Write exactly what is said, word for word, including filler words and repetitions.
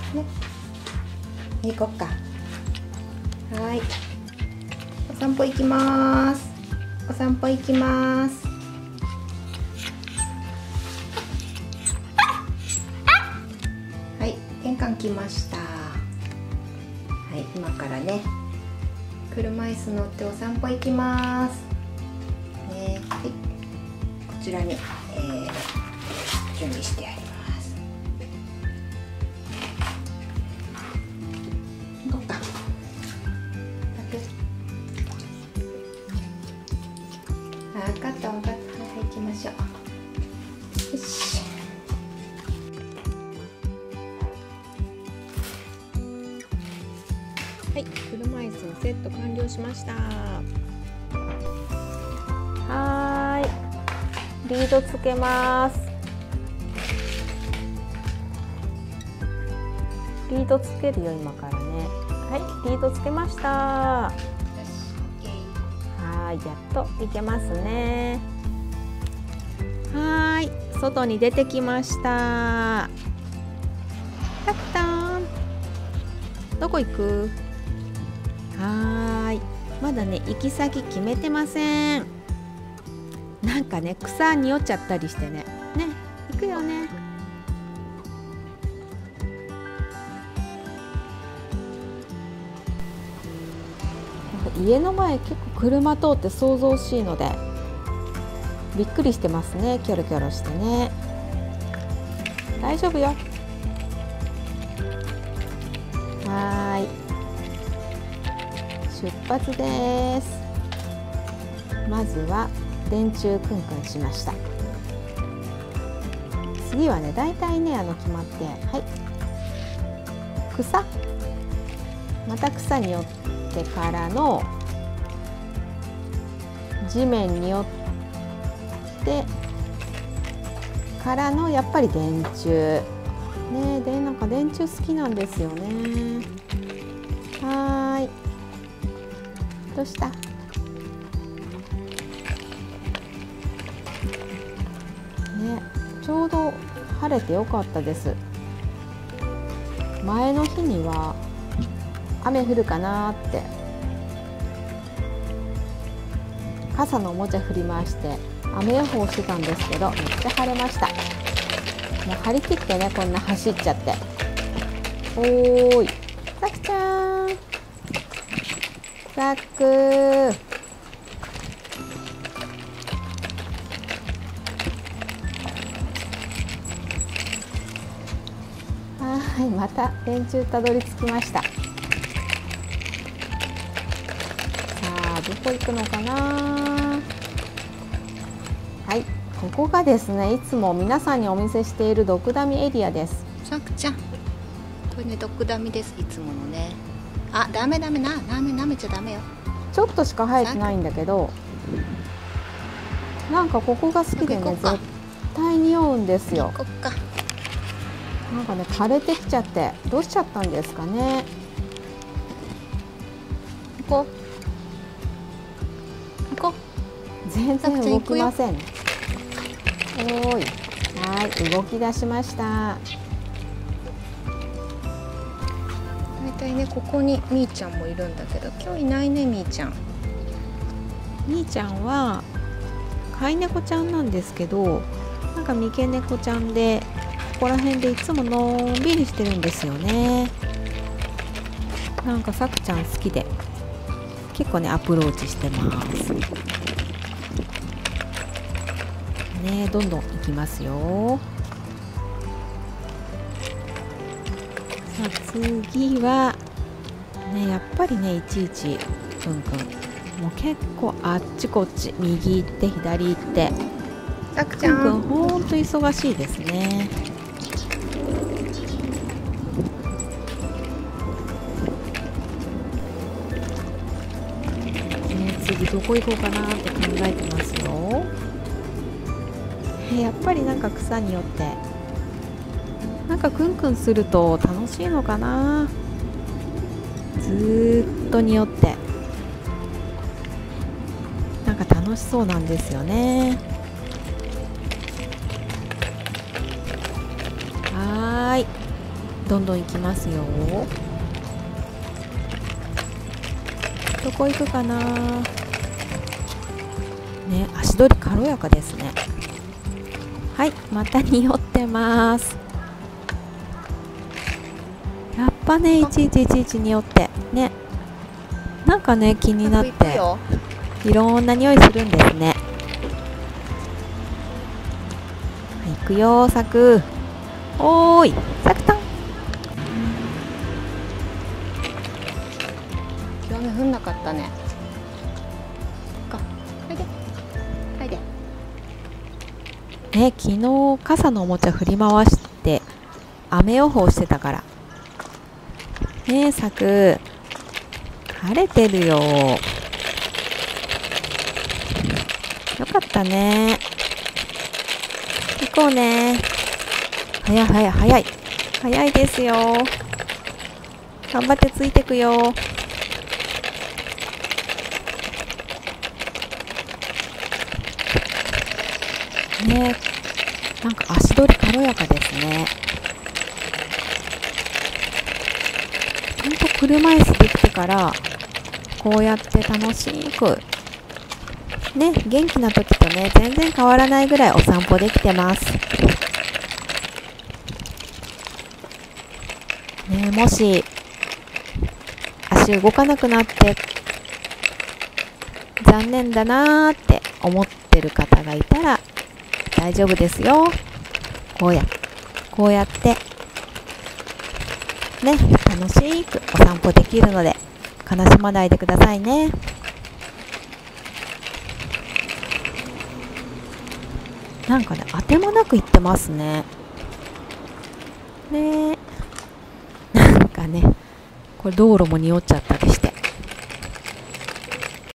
ね、行こっか。はい、お散歩行きます。お散歩行きます。はい、玄関来ました。はい、今からね、車椅子乗ってお散歩行きます。ね、はい、こちらに、えー、準備してあります。行こうか。分かった分かった。はい、行きましょう。よし。はい、車椅子のセット完了しました。はーい、リードつけます。リードつけるよ、今からね。はい、リードつけました。はい、やっといけますね。はい、外に出てきました。タクタン、どこ行く？はーい、まだね、行き先決めてません。なんかね、草におっちゃったりしてね。ね、行くよね。家の前結構車通って騒々しいのでびっくりしてますね。キョロキョロしてね。大丈夫よ。はーい、出発です。まずは電柱くんくんしました。次はね、だいたいね、あの決まって、はい、草、また草によってからの地面によってからのやっぱり電柱ね。で、なんか電柱好きなんですよね。はーい、どうした？ね、ちょうど晴れてよかったです。前の日には雨降るかなって傘のおもちゃ振り回して雨予報してたんですけど、めっちゃ晴れました。もう張り切ってね、こんな走っちゃって。おーい、さくちゃん、さくー、はい、また電柱たどり着きました。さあ、どこ行くのかな。はい、ここがですね、いつも皆さんにお見せしているドクダミエリアです。さくちゃん、これね、ドクダミです。いつものね。あ、ダメダメな、なめなめちゃダメよ。ちょっとしか生えてないんだけど、なんかここが好きでね、絶対におうんですよ。行こっか。なんかね、枯れてきちゃってどうしちゃったんですかね。行こう行こう。全然動きません。おーい、はい、動き出しました。だいたいね、ここにみーちゃんもいるんだけど、今日いないね、みーちゃん。みーちゃんは飼い猫ちゃんなんですけど、なんか三毛猫ちゃんで、ここら辺でいつものんびりしてるんですよね。なんかさくちゃん好きで結構ね、アプローチしてますね。どんどん行きますよ。さあ、次はね、やっぱりね、いちいちくんくんもう結構あっちこっち、右行って左行って、さくちゃんくんくんほんと忙しいですね。次どこ行こうかなって考えてますよ。えやっぱりなんか草によってなんかクンクンすると楽しいのかな。ずーっと匂ってなんか楽しそうなんですよね。はーい、 どんどん行きますよ。どこ行くかな。ね、足取り軽やかですね。はい、また匂ってます。やっぱね、いちいちいちいち匂ってね、なんかね気になっていろんな匂いするんですね。はい、行くよサク。おーいサクタン。今日雨降んなかったね。かはいではいでね、昨日傘のおもちゃ振り回して雨予報してたからねえ、サク晴れてるよ。よかったね。行こうね。早い早い早い早いですよ。頑張ってついてくよ。ね、なんか足取り軽やかですね。ほんと車椅子できてからこうやって楽しくね、元気な時とね全然変わらないぐらいお散歩できてますね。もし足動かなくなって残念だなーって思ってる方がいたら大丈夫ですよ。こうやこうやってね、楽しくお散歩できるので悲しまないでくださいね。なんかね、当てもなく行ってますね。ね、なんかね、これ道路も匂っちゃったりして。